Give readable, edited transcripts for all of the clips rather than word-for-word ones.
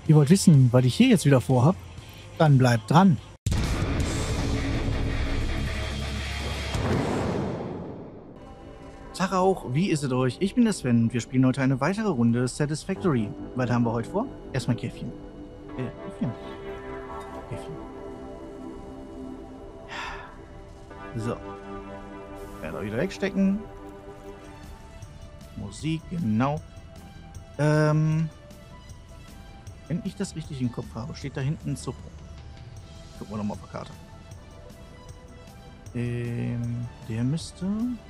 Ihr wollt wissen, was ich hier jetzt wieder vorhab? Dann bleibt dran. Tag auch, wie ist es euch? Ich bin der Sven und wir spielen heute eine weitere Runde Satisfactory. Was haben wir heute vor? Erstmal Käffchen. Käffchen. Käffchen. So. Werde auch wieder wegstecken. Musik, genau. Wenn ich das richtig im Kopf habe, steht da hinten ein Zug. Gucken wir nochmal auf der Karte. Der müsste...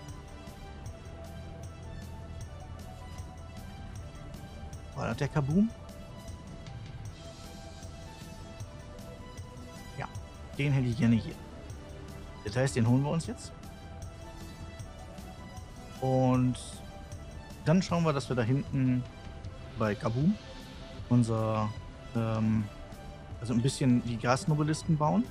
War das der Kaboom? Ja, den hätte ich gerne hier. Das heißt, den holen wir uns jetzt. Und dann schauen wir, dass wir da hinten bei Kaboom unser, also ein bisschen die Gasnobelisten bauen.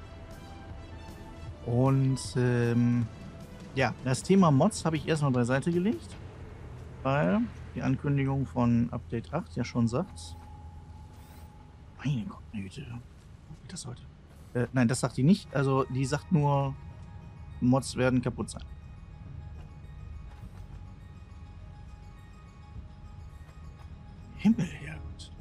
Und ja, das Thema Mods habe ich erstmal beiseite gelegt, weil die Ankündigung von Update 8 ja schon sagt. Meine Güte, wo geht das heute? Nein, das sagt die nicht. Also die sagt nur, Mods werden kaputt sein. Himmelherrgott.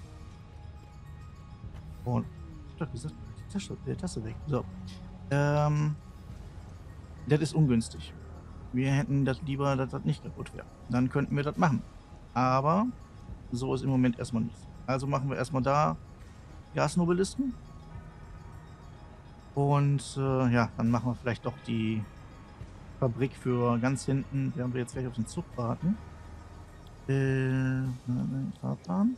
Und ich hab doch gesagt, die Tasse weg. So. Das ist ungünstig. Wir hätten das lieber, dass das nicht kaputt wäre. Dann könnten wir das machen. Aber so ist im Moment erstmal nichts. Also machen wir erstmal da Gasnobelisten. Und ja, dann machen wir vielleicht doch die Fabrik für ganz hinten, während wir jetzt gleich auf den Zug warten. Fahrplan.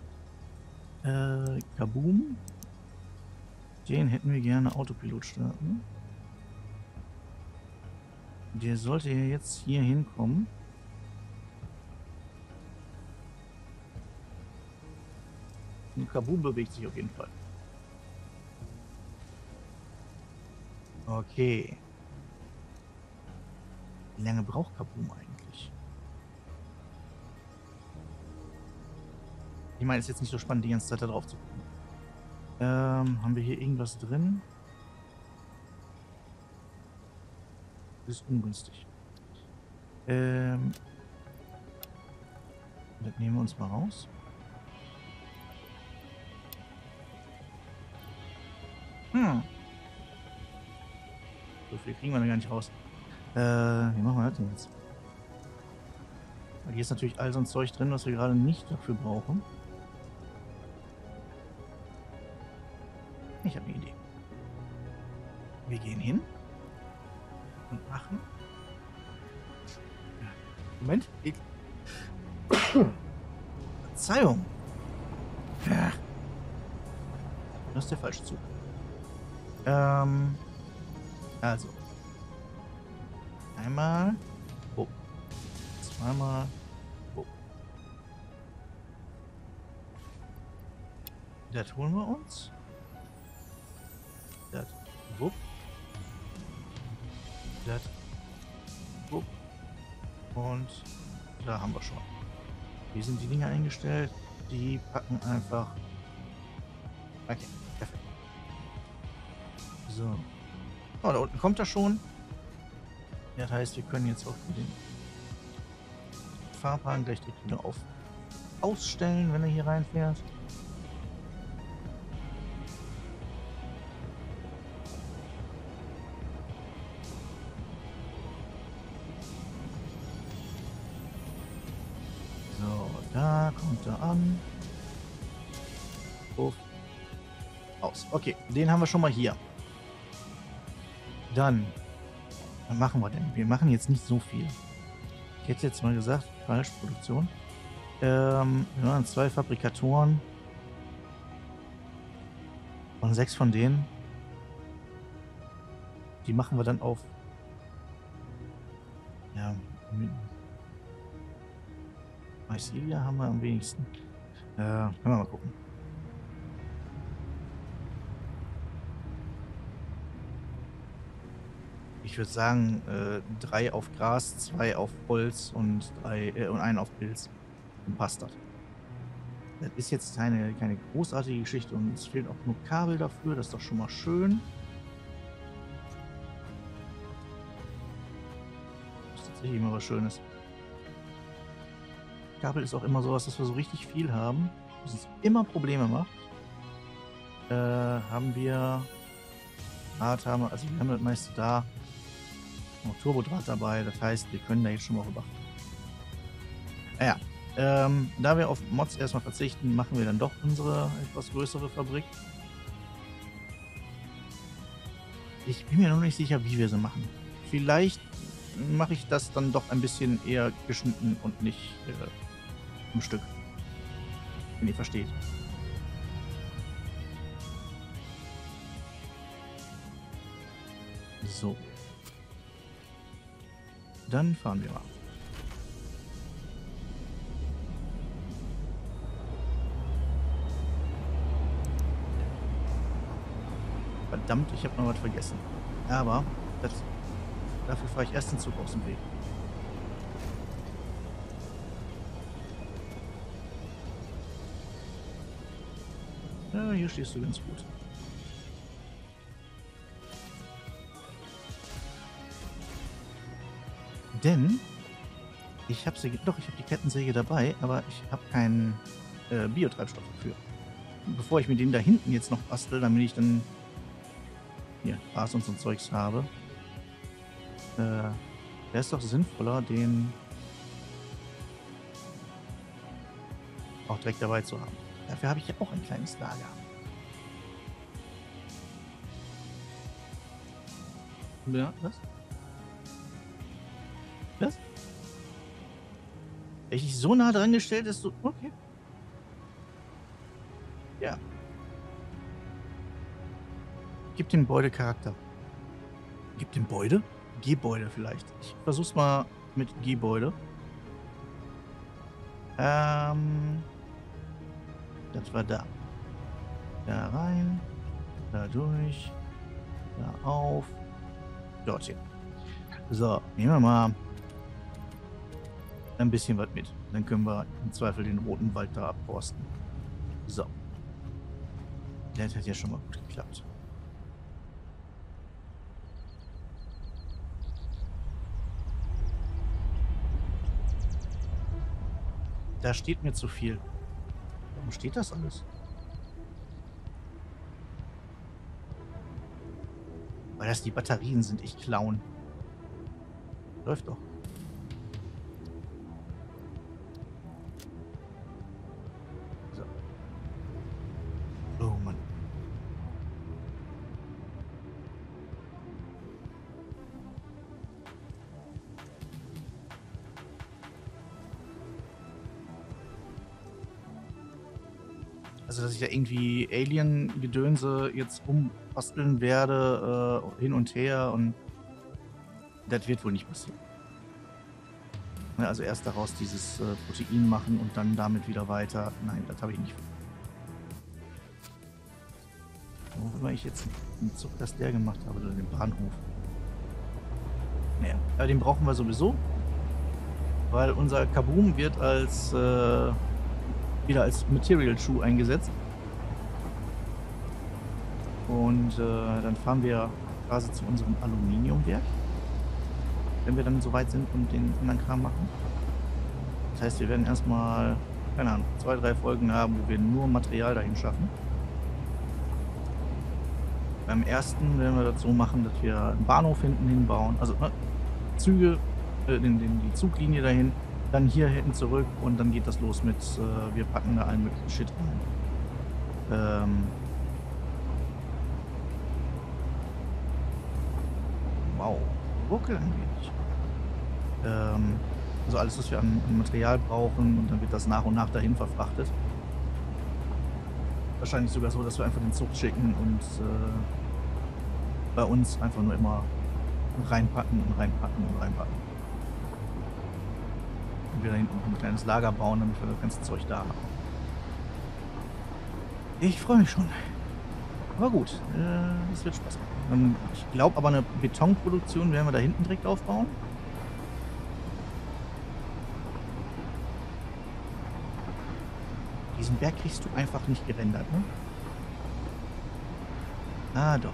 Kaboom. Den hätten wir gerne Autopilot starten. Der sollte ja jetzt hier hinkommen. Und Kaboom bewegt sich auf jeden Fall. Okay. Wie lange braucht Kaboom eigentlich? Ich meine, es ist jetzt nicht so spannend, die ganze Zeit da drauf zu gucken. Haben wir hier irgendwas drin? Das ist ungünstig. Das nehmen wir uns mal raus. So viel kriegen wir da gar nicht raus. Wie machen wir das denn jetzt? Weil hier ist natürlich all so ein Zeug drin, was wir gerade nicht dafür brauchen. Ich habe eine Idee. Wir gehen hin und machen... Moment. Verzeihung. Ja. Das ist der falsche Zug. Also. Einmal. Oh. Zweimal. Oh. Das holen wir uns. Das. Wupp. Das. Wupp. Und da haben wir schon. Wie sind die Dinger eingestellt? Die packen einfach. Okay, perfekt. So. Oh, da unten kommt er schon. Das heißt, wir können jetzt auch den Fahrplan gleich direkt wieder auf ausstellen, wenn er hier reinfährt. So, da kommt er an. Auf. Aus. Okay, den haben wir schon mal hier. Dann, was machen wir denn? Wir machen jetzt nicht so viel. Ich hätte jetzt mal gesagt, Falschproduktion. Wir machen 2 Fabrikatoren. Und 6 von denen. Die machen wir dann auf. Ja, Mycelia haben wir am wenigsten. Können wir mal gucken. Ich würde sagen, 3 auf Gras, 2 auf Holz und einen auf Pilz. Dann passt das. Das ist jetzt keine großartige Geschichte und es fehlen auch nur Kabel dafür. Das ist doch schon mal schön. Das ist tatsächlich immer was Schönes. Kabel ist auch immer sowas, dass wir so richtig viel haben, dass es immer Probleme macht. Haben wir Draht haben wir, also wir haben das meiste da. Noch Turbodraht dabei, das heißt, wir können da jetzt schon mal rüber. Naja, da wir auf Mods erstmal verzichten, machen wir dann doch unsere etwas größere Fabrik. Ich bin mir noch nicht sicher, wie wir sie machen. Vielleicht mache ich das dann doch ein bisschen eher geschnitten und nicht im Stück. Wenn ihr versteht. So. Dann fahren wir mal. Verdammt, ich habe noch was vergessen. Aber dafür fahre ich erst den Zug aus dem Weg. Ja, hier stehst du ganz gut. Denn ich habe die Kettensäge dabei, aber ich habe keinen Biotreibstoff dafür. Bevor ich mir den da hinten jetzt noch bastel, damit ich dann hier Gras und so Zeugs habe, wäre es doch sinnvoller, den auch direkt dabei zu haben. Dafür habe ich ja auch ein kleines Lager. Ja, was? Was? Wenn ich so nah dran gestellt ist, so. Okay. Ja. Gib dem Gebäude Charakter. Gib dem Gebäude? Gebäude vielleicht. Ich versuch's mal mit Gebäude. Das war da. Da rein. Da durch. Da auf. Dorthin. So, nehmen wir mal ein bisschen was mit. Dann können wir im Zweifel den roten Wald da abforsten. So. Das hat ja schon mal gut geklappt. Da steht mir zu viel. Warum steht das alles? Weil das die Batterien sind, ich klauen. Läuft doch. So. Oh Mann. Also, dass ich da irgendwie Alien-Gedönse jetzt umbasteln werde, hin und her und das wird wohl nicht passieren. Ne, also erst daraus dieses Protein machen und dann damit wieder weiter. Nein, das habe ich nicht vor. Wo immer ich jetzt den Zug, dass der gemacht habe, oder den Bahnhof. Naja, aber den brauchen wir sowieso, weil unser Kaboom wird als wieder als Material Shoe eingesetzt. Und dann fahren wir quasi zu unserem Aluminiumwerk, wenn wir dann soweit sind und den anderen Kram machen. Das heißt, wir werden erstmal, keine Ahnung, 2, 3 Folgen haben, wo wir nur Material dahin schaffen. Beim ersten werden wir das so machen, dass wir einen Bahnhof hinten hinbauen, also Züge, die Zuglinie dahin, dann hier hinten zurück und dann geht das los mit, wir packen da allen möglichen Shit rein. Wow, ruckel ein wenig. Also alles, was wir an Material brauchen und dann wird das nach und nach dahin verfrachtet. Wahrscheinlich sogar so, dass wir einfach den Zug schicken und bei uns einfach nur immer reinpacken und reinpacken und reinpacken. Und wir da hinten ein kleines Lager bauen, damit wir das ganze Zeug da haben. Ich freue mich schon. Aber gut, das wird Spaß machen. Ich glaube aber, eine Betonproduktion werden wir da hinten direkt aufbauen. Diesen Berg kriegst du einfach nicht gerendert, ne? Ah, doch.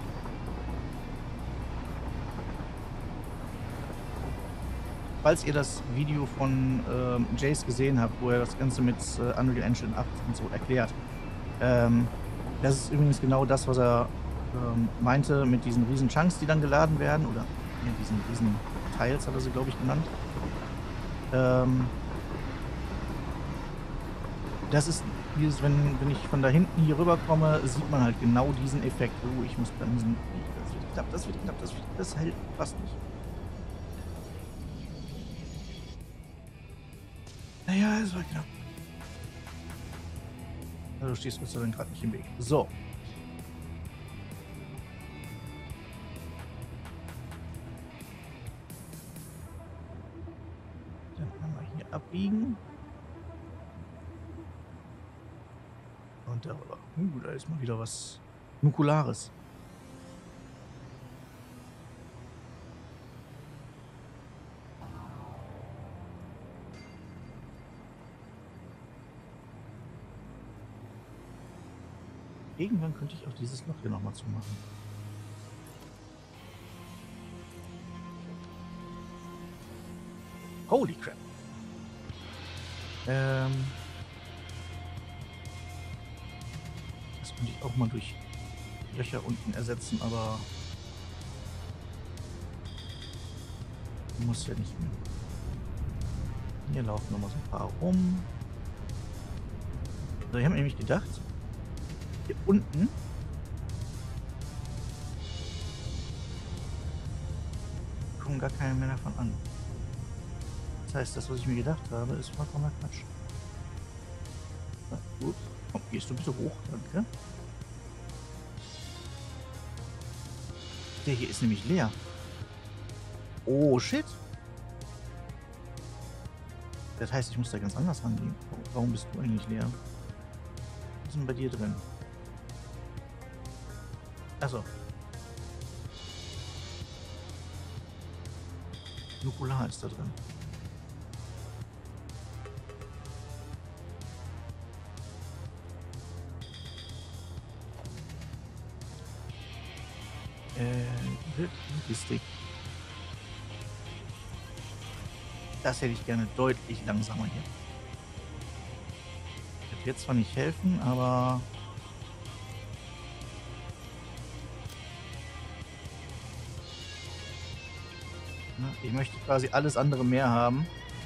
Falls ihr das Video von Jace gesehen habt, wo er das Ganze mit Unreal Engine 8 und so erklärt, ähm, das ist übrigens genau das, was er meinte mit diesen riesen Chunks, die dann geladen werden, oder ja, diesen riesen Teils hat er sie, glaube ich, genannt. Ähm, Das ist dieses, wenn ich von da hinten hier rüberkomme, sieht man halt genau diesen Effekt. Oh, ich muss bremsen. Das wird knapp, das wird knapp, das hält fast nicht. Naja, es war knapp. Also, du stehst Gott sei Dank gerade nicht im Weg. So. Dann einmal hier abbiegen. Und darüber. Da ist mal wieder was Nukulares. Irgendwann könnte ich auch dieses Loch hier nochmal zumachen. Holy crap. Das könnte ich auch mal durch Löcher unten ersetzen, aber muss ja nicht mehr. Hier laufen nochmal so ein paar rum. So, ich habe mir nämlich gedacht, hier unten kommen gar keine mehr davon an. Das heißt, das, was ich mir gedacht habe, ist vollkommener Quatsch. Na, gut. Komm, gehst du bitte hoch, danke. Der hier ist nämlich leer. Oh, shit. Das heißt, ich muss da ganz anders rangehen. Warum bist du eigentlich leer? Was ist denn bei dir drin? Achso. Nukular ist da drin. Logistik. Das hätte ich gerne deutlich langsamer hier. Das wird zwar nicht helfen, aber ne, ich möchte quasi alles andere mehr haben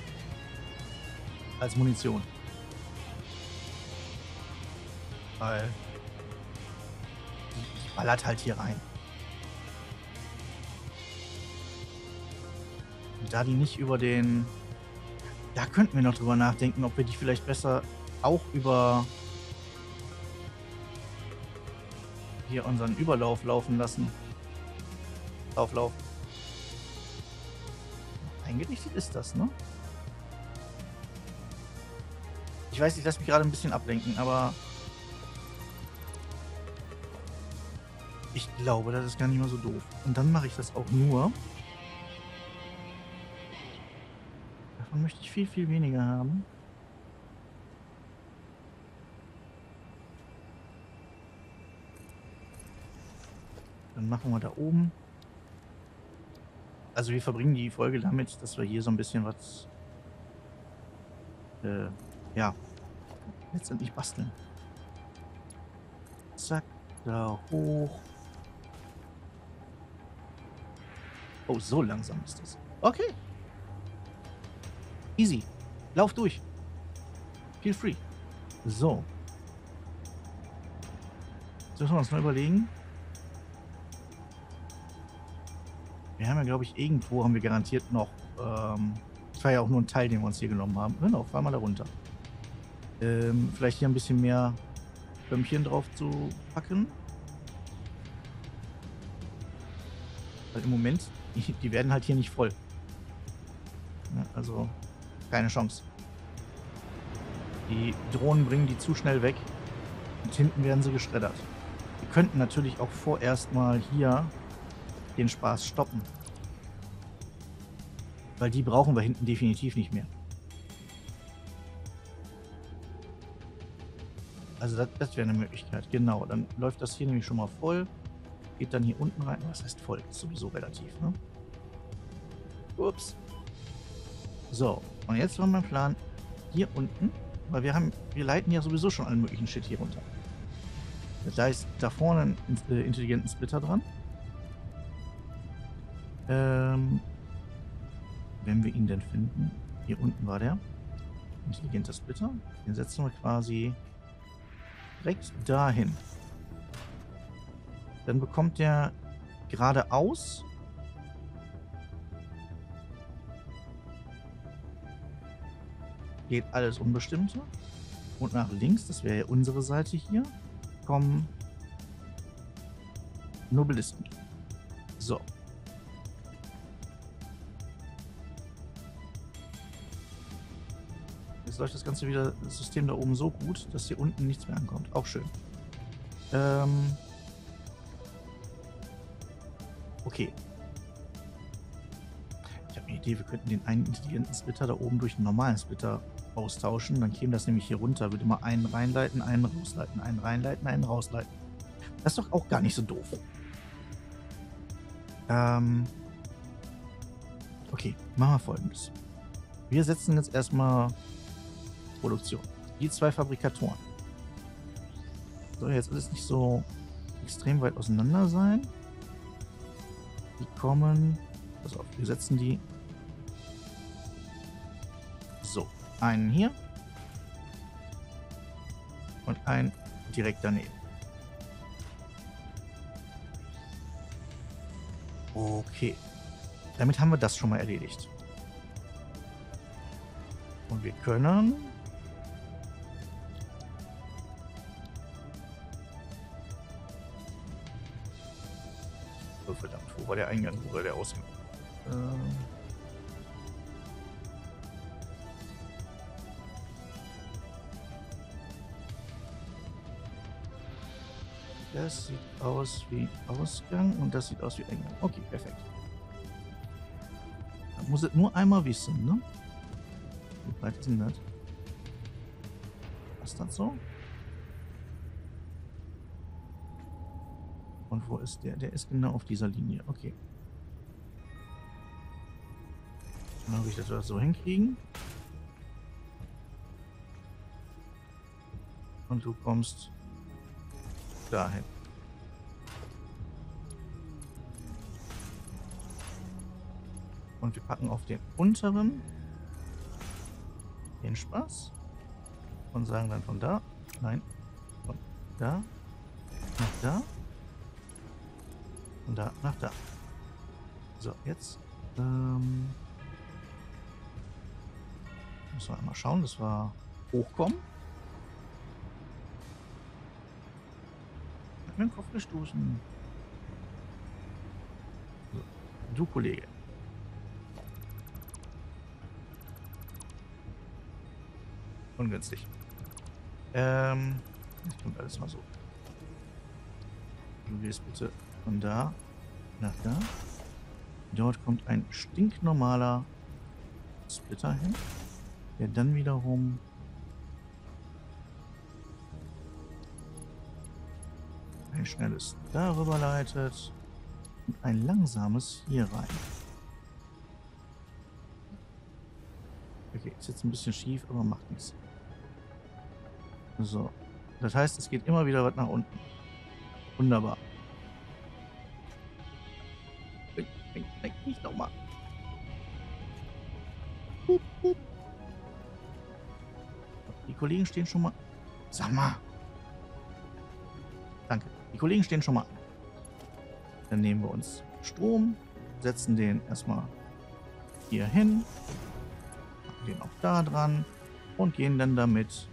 als Munition. Weil die ballert halt hier rein. Und da die nicht über den... Da könnten wir noch drüber nachdenken, ob wir die vielleicht besser auch über hier unseren Überlauf laufen lassen. Lauf. Eingerichtet ist das, ne? Ich weiß, ich lasse mich gerade ein bisschen ablenken, aber ich glaube, das ist gar nicht mal so doof. Und dann mache ich das auch nur. Davon möchte ich viel, viel weniger haben. Dann machen wir da oben. Also wir verbringen die Folge damit, dass wir hier so ein bisschen was ja, letztendlich basteln. Zack, da hoch. Oh, so langsam ist das. Okay. Easy. Lauf durch. Feel free. So. Jetzt müssen wir uns mal überlegen. Wir haben ja, glaube ich, irgendwo haben wir garantiert noch, das war ja auch nur ein Teil, den wir uns hier genommen haben. Genau, fahr mal da runter. Vielleicht hier ein bisschen mehr Bömmchen drauf zu packen. Weil im Moment, die werden halt hier nicht voll. Ja, also keine Chance. Die Drohnen bringen die zu schnell weg und hinten werden sie geschreddert. Wir könnten natürlich auch vorerst mal hier den Spaß stoppen. Weil die brauchen wir hinten definitiv nicht mehr. Also das wäre eine Möglichkeit. Genau, dann läuft das hier nämlich schon mal voll. Geht dann hier unten rein. Was heißt voll? Ist sowieso relativ, ne? Ups. So, und jetzt war mein Plan hier unten, weil wir leiten ja sowieso schon allen möglichen Shit hier runter. Da ist da vorne ein intelligenten Splitter dran. Wenn wir ihn denn finden. Hier unten war der. Intelligenter Splitter. Den setzen wir quasi direkt dahin. Dann bekommt der geradeaus geht alles Unbestimmte. Und nach links, das wäre ja unsere Seite hier, kommen Nobelisten. So. Jetzt läuft das Ganze wieder, das System da oben so gut, dass hier unten nichts mehr ankommt. Auch schön. Okay. Ich habe eine Idee, wir könnten den einen intelligenten Splitter da oben durch einen normalen Splitter austauschen. Dann käme das nämlich hier runter. Würde immer einen reinleiten, einen rausleiten, einen reinleiten, einen rausleiten. Das ist doch auch gar nicht so doof. Okay, machen wir Folgendes. Wir setzen jetzt erstmal Produktion. Die 2 Fabrikatoren. Soll jetzt alles nicht so extrem weit auseinander sein. Die kommen. Pass auf, wir setzen die. So, einen hier. Und einen direkt daneben. Okay. Damit haben wir das schon mal erledigt. Und wir können... Oh, verdammt, wo war der Eingang? Wo war der Ausgang? Das sieht aus wie Ausgang und das sieht aus wie Eingang. Okay, perfekt. Da muss es nur einmal wissen, ne? Wie weit ist denn das? Passt das so? Und wo ist der? Der ist genau auf dieser Linie. Okay. Dann habe ich das so hinkriegen. Und du kommst dahin. Und wir packen auf den unteren den Spaß und sagen dann von da, nein, von da nach da, von da nach da. So, jetzt müssen wir einmal schauen, dass wir hochkommen. Hat mir den Kopf gestoßen. So, du Kollege. Ungünstig. Ich kommt alles mal so. Du gehst bitte von da nach da. Dort kommt ein stinknormaler Splitter hin, der dann wiederum ein schnelles darüber leitet und ein langsames hier rein. Okay, ist jetzt ein bisschen schief, aber macht nichts. So. Das heißt, es geht immer wieder was nach unten. Wunderbar. Nicht nochmal. Die Kollegen stehen schon mal. Sag mal. Danke. Die Kollegen stehen schon mal an. Dann nehmen wir uns Strom, setzen den erstmal hier hin, machen den auch da dran und gehen dann damit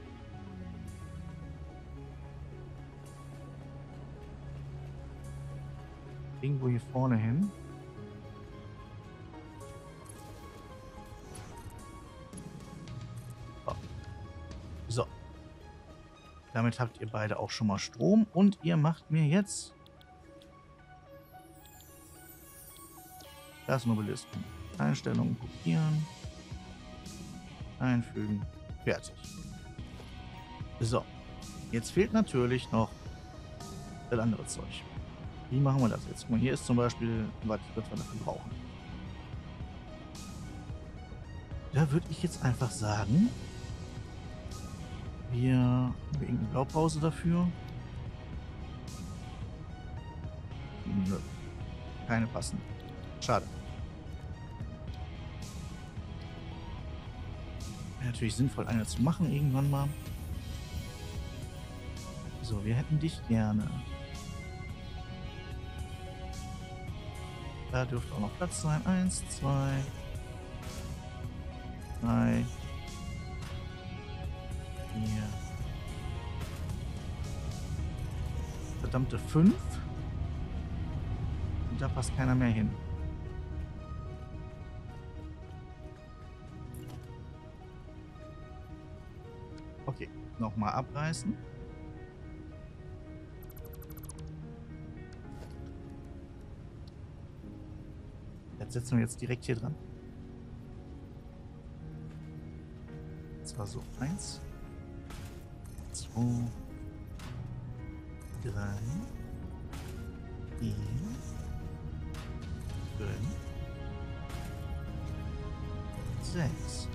irgendwo hier vorne hin. So. Damit habt ihr beide auch schon mal Strom und ihr macht mir jetzt das Nobelisten. Einstellungen kopieren. Einfügen. Fertig. So. Jetzt fehlt natürlich noch das andere Zeug. Wie machen wir das jetzt? Guck mal, hier ist zum Beispiel was wir dafür brauchen. Da würde ich jetzt einfach sagen, wir haben irgendeine Blaupause dafür. Nö, keine passende. Schade. Wäre natürlich sinnvoll, eine zu machen irgendwann mal. So, wir hätten dich gerne. Da dürfte auch noch Platz sein. 1, 2, 3, 4. Verdammte 5. Und da passt keiner mehr hin. Okay, nochmal abreißen. Das setzen wir jetzt direkt hier dran. Und zwar so 1, 2, 3, 4, 5, 6.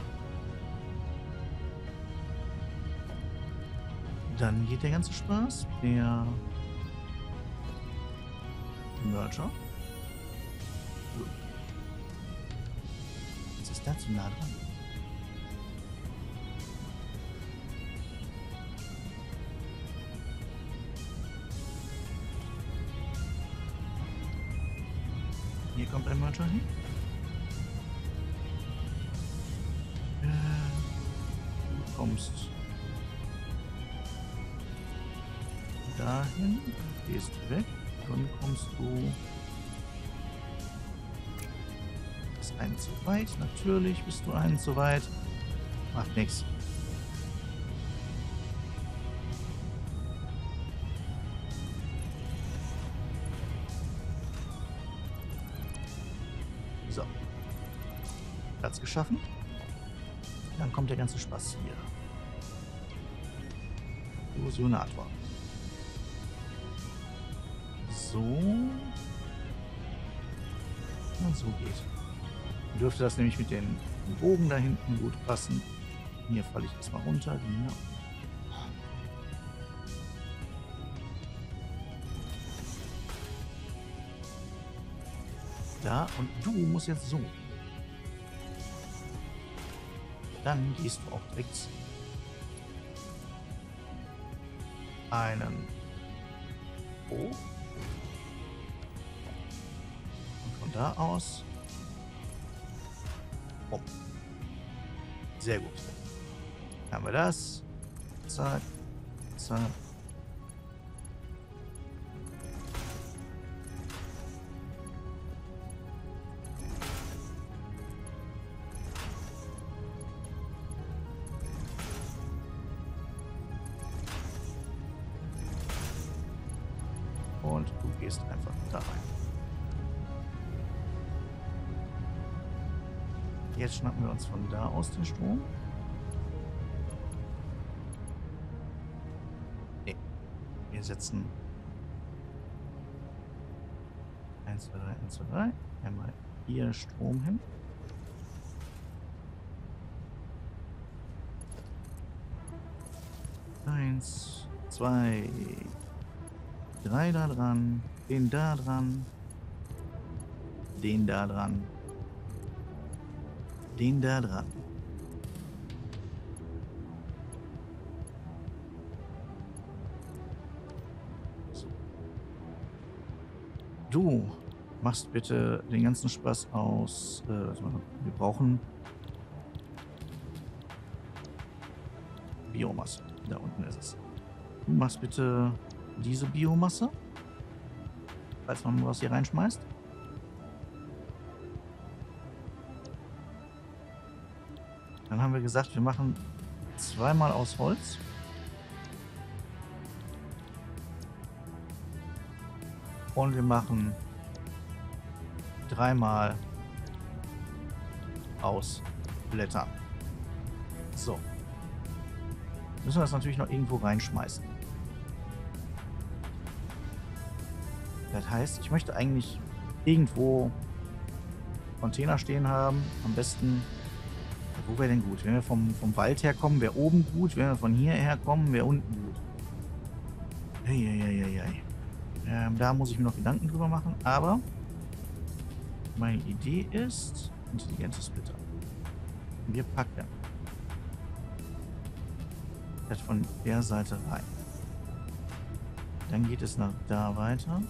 Dann geht der ganze Spaß. Der Merger. Jetzt ist da zu nah dran. Hier kommt ein Merger hin. Du kommst dahin, gehst weg, dann kommst du. Ist einen zu weit, natürlich bist du einen zu weit. Macht nichts. So. Platz geschaffen. Dann kommt der ganze Spaß hier. Illusionator. So. Und so geht. Dürfte das nämlich mit den Bogen da hinten gut passen. Hier falle ich erstmal runter. Genau. Da, und du musst jetzt so. Dann gehst du auch direkt einen hoch. Und von da aus. Oh. Sehr gut. Haben wir das. Zack. Zack. Und du gehst einfach da rein. Jetzt schnappen wir uns von da aus den Strom. Nee. Wir setzen 1, 2, 3, 1, 2, 3. Einmal hier Strom hin. Eins, 2, 3 da dran, den da dran, den da dran, den da dran. So. Du machst bitte den ganzen Spaß aus. Wir brauchen Biomasse. Da unten ist es. Du machst bitte diese Biomasse, falls man was hier reinschmeißt. Dann haben wir gesagt, wir machen zweimal aus Holz. Und wir machen dreimal aus Blättern. So. müssen wir das natürlich noch irgendwo reinschmeißen. Das heißt, ich möchte eigentlich irgendwo Container stehen haben. Am besten, wo wäre denn gut? Wenn wir vom Wald herkommen, wäre oben gut. Wenn wir von hier herkommen, wäre unten gut. Eieieiei. Da muss ich mir noch Gedanken drüber machen. Aber meine Idee ist, intelligentes Splitter. Wir packen das von der Seite rein. Dann geht es nach da weiter.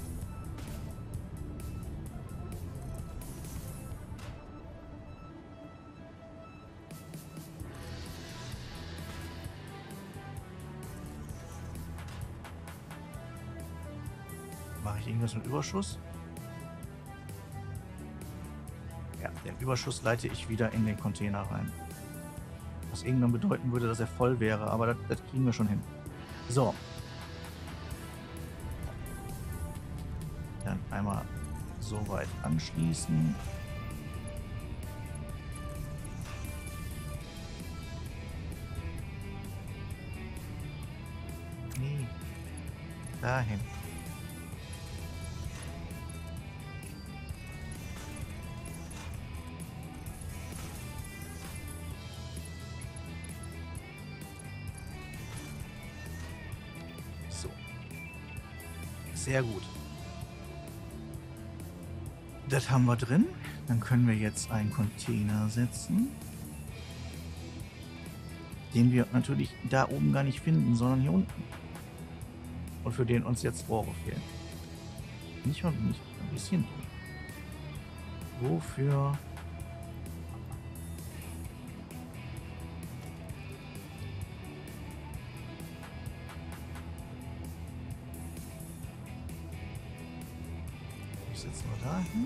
Mache ich irgendwas mit Überschuss? Ja, den Überschuss leite ich wieder in den Container rein. Was irgendwann bedeuten würde, dass er voll wäre, aber das kriegen wir schon hin. So. Dann einmal so weit anschließen. Nee. Dahin. So. Sehr gut. Das haben wir drin. Dann können wir jetzt einen Container setzen, den wir natürlich da oben gar nicht finden, sondern hier unten. Und für den uns jetzt Rohre fehlen. Nicht mal nicht ein bisschen. Wofür? Ich setze mal da hin.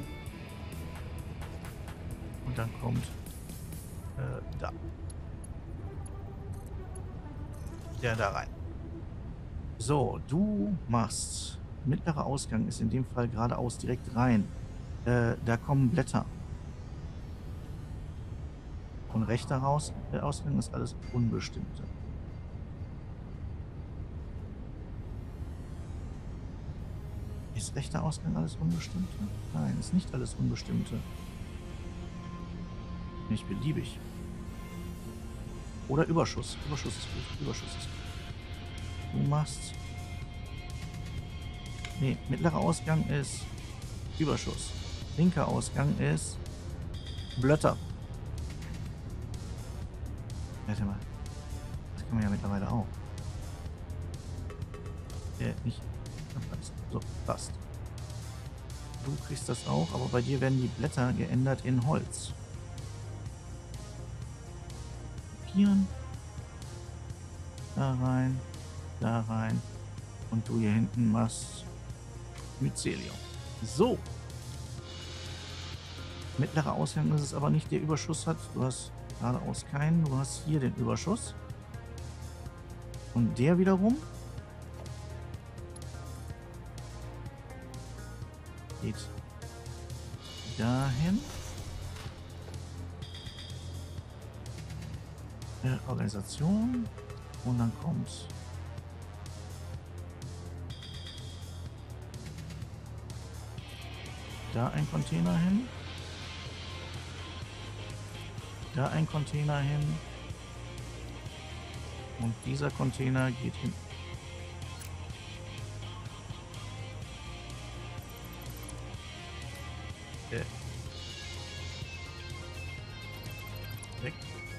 Und dann kommt da. Der da rein. So, du machst. Mittlerer Ausgang ist in dem Fall geradeaus direkt rein. Da kommen Blätter. Und rechter Ausgang ist alles Unbestimmte. Ist rechter Ausgang alles Unbestimmte? Nein, ist nicht alles Unbestimmte. Nicht beliebig. Oder Überschuss. Überschuss ist gut. Überschuss ist gut. Du machst... Nee, mittlerer Ausgang ist Überschuss. Linker Ausgang ist Blätter. Warte mal. Das kann man ja mittlerweile auch. Nicht. So, passt. Du kriegst das auch, aber bei dir werden die Blätter geändert in Holz. Kopieren. Da rein. Da rein. Und du hier hinten machst Mycelium. So. Mittlerer Ausgang ist es aber nicht, der Überschuss hat. Du hast geradeaus keinen. Du hast hier den Überschuss. Und der wiederum geht dahin. Organisation. Und dann kommt da ein Container hin. Da ein Container hin. Und dieser Container geht hin. Weg.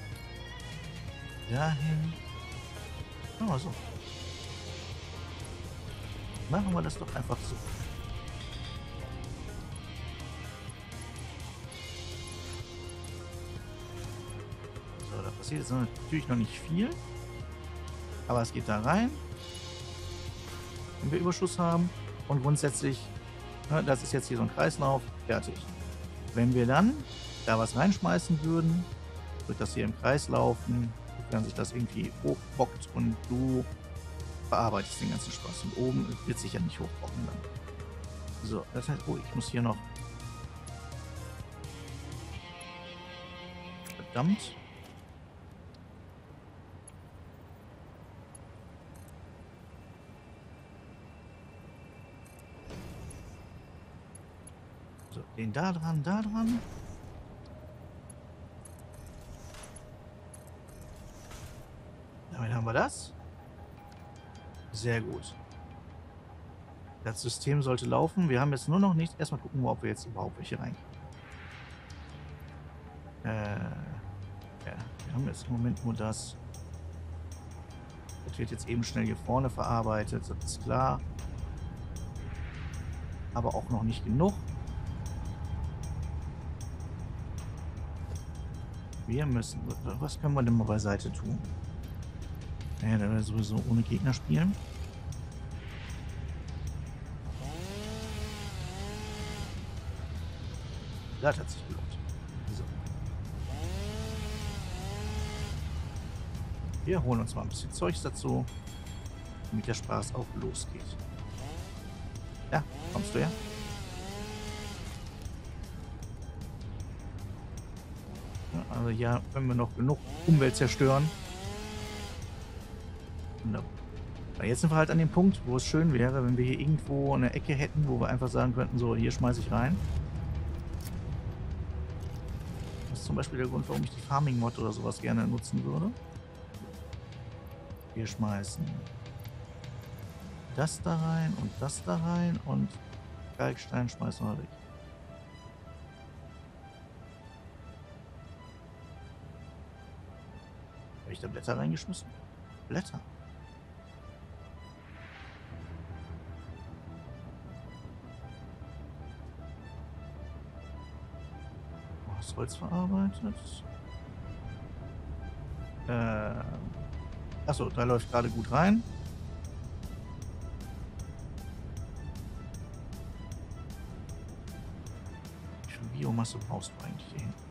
Dahin. Oh, so. Machen wir das doch einfach so. So, da passiert jetzt natürlich noch nicht viel. Aber es geht da rein. Wenn wir Überschuss haben. Und grundsätzlich, das ist jetzt hier so ein Kreislauf. Fertig. Wenn wir dann da was reinschmeißen würden, wird das hier im Kreis laufen, wenn sich das irgendwie hochbockt und du verarbeitest den ganzen Spaß. Und oben wird sich ja nicht hochbocken dann. So, das heißt, oh, ich muss hier noch... Verdammt. So, den da dran, da dran. Damit haben wir das. Sehr gut. Das System sollte laufen. Wir haben jetzt nur noch nichts. Erstmal gucken, ob wir jetzt überhaupt welche reinkriegen. Ja, wir haben jetzt im Moment nur das. Das wird jetzt eben schnell hier vorne verarbeitet, das ist klar. Aber auch noch nicht genug. Wir müssen... Was können wir denn mal beiseite tun? Naja, da wir sowieso ohne Gegner spielen. Das hat sich gelohnt. So. Wir holen uns mal ein bisschen Zeugs dazu, damit der Spaß auch losgeht. Ja, kommst du her? Ja, also ja, können wir noch genug Umwelt zerstören. Wunderbar. Weil jetzt sind wir halt an dem Punkt, wo es schön wäre, wenn wir hier irgendwo eine Ecke hätten, wo wir einfach sagen könnten, so, hier schmeiße ich rein. Das ist zum Beispiel der Grund, warum ich die Farming-Mod oder sowas gerne nutzen würde. Wir schmeißen das da rein und das da rein und Kalkstein schmeißen wir weg. Habe ich da Blätter reingeschmissen? Blätter. Das Holz verarbeitet. Achso, da läuft gerade gut rein. Wie viel Biomasse brauchst du eigentlich hier hin?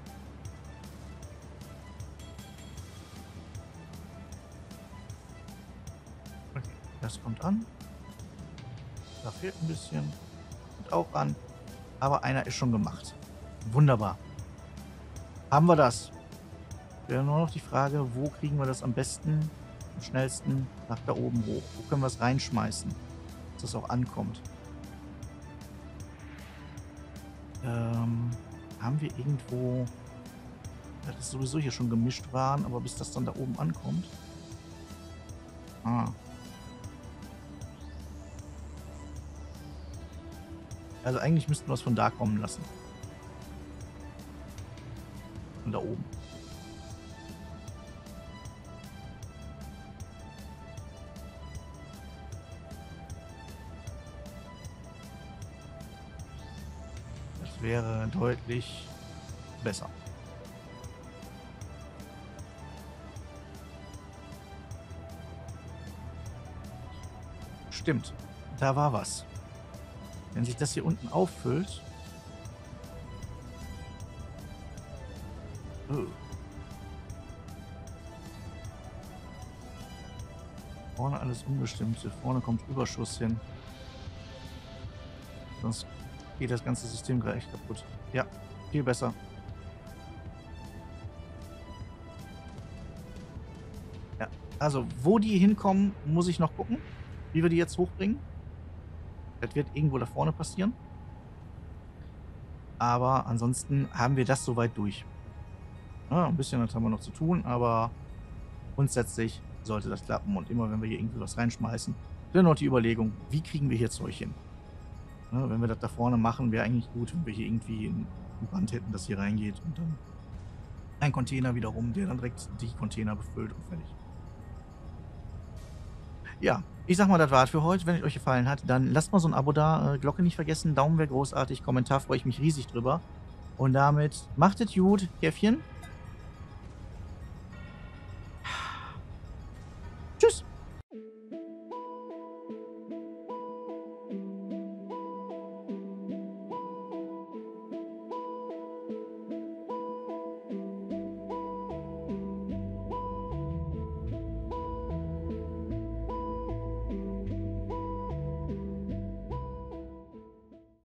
Okay, das kommt an. Da fehlt ein bisschen. Und auch an. Aber einer ist schon gemacht. Wunderbar. Haben wir das? Wäre nur noch die Frage, wo kriegen wir das am besten, am schnellsten nach da oben hoch? Wo können wir es reinschmeißen, dass das auch ankommt? Haben wir irgendwo... Ja, das ist sowieso hier schon gemischt waren, aber bis das dann da oben ankommt... Ah. Also eigentlich müssten wir es von da kommen lassen. Von da oben. Das wäre deutlich besser. Stimmt, da war was. Wenn sich das hier unten auffüllt... Oh. Vorne alles Unbestimmte. Vorne kommt Überschuss hin. Sonst geht das ganze System gleich kaputt. Ja, viel besser. Ja, also wo die hinkommen, muss ich noch gucken, wie wir die jetzt hochbringen. Das wird irgendwo da vorne passieren. Aber ansonsten haben wir das soweit durch. Ja, ein bisschen das haben wir noch zu tun, aber grundsätzlich sollte das klappen. Und immer wenn wir hier irgendwie was reinschmeißen, dann noch die Überlegung, wie kriegen wir hier Zeug hin? Ja, wenn wir das da vorne machen, wäre eigentlich gut, wenn wir hier irgendwie ein Band hätten, das hier reingeht und dann ein Container wiederum, der dann direkt die Container befüllt und fertig. Ja, ich sag mal, das war's für heute. Wenn es euch gefallen hat, dann lasst mal so ein Abo da, Glocke nicht vergessen, Daumen wäre großartig, Kommentar freue ich mich riesig drüber. Und damit macht es gut, Käffchen.